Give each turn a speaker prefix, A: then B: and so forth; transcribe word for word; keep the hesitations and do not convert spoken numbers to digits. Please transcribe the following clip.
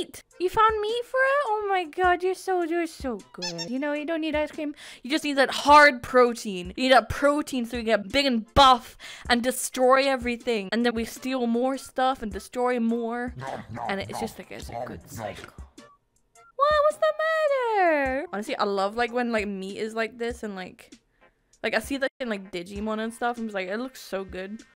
A: meat. You found meat for it? Oh my god, you're so, you're so good. You know, you don't need ice cream. You just need that hard protein. You need that protein so you get big and buff and destroy everything. And then we steal more stuff and destroy more. And it's just like, it's a good cycle. What? What's the matter? Honestly, I love like when like meat is like this and like, like I see that in like Digimon and stuff. I'm just like, it looks so good.